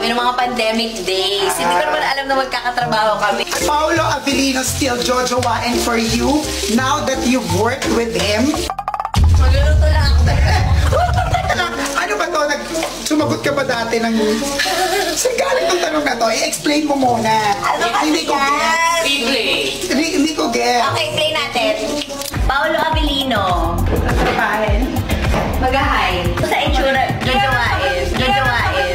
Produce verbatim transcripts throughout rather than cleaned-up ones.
kami ng mga pandemic days. Hindi ko naman alam na magkakatrabaho kami. Paolo Avellino still jojowain for you now that you've worked with him? Magluluto lang ako. Ano ba to? Nag sumagot ka ba dati ng... Saan galing ang tanong na to? I-explain mo muna. Ano ba Hindi ko get. Replay. Hindi, hindi ko get. Okay, play natin. Paolo Avellino. Trabahin. Mag-hi. Sa itsura, jojowain. Jojowain.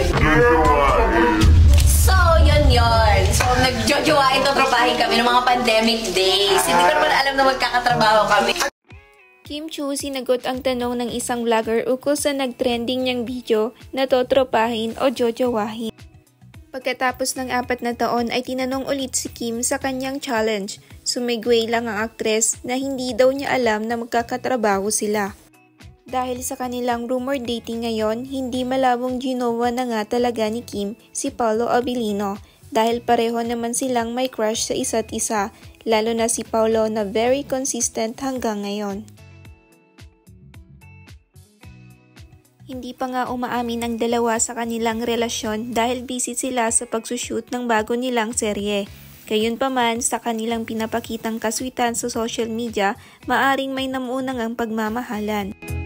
So, yun yun. So, nag-jojowain to tropahin kami ng mga pandemic days. Hindi ko naman alam na magkakatrabaho kami. Kim Chiu sinagot ang tanong ng isang vlogger ukol sa nagtrending niyang video na totropahin o jojowahin. Pagkatapos ng apat na taon ay tinanong ulit si Kim sa kanyang challenge. Sumigway lang ang aktres na hindi daw niya alam na magkakatrabaho sila. Dahil sa kanilang rumor dating ngayon, hindi malabong ginowa na nga talaga ni Kim si Paolo Avellino dahil pareho naman silang may crush sa isa't isa, lalo na si Paolo na very consistent hanggang ngayon. Hindi pa nga umaamin ang dalawa sa kanilang relasyon dahil busy sila sa pagsushoot ng bago nilang serye. Gayunpaman, sa kanilang pinapakitang kaswitan sa social media, maaring may namuunang ang pagmamahalan.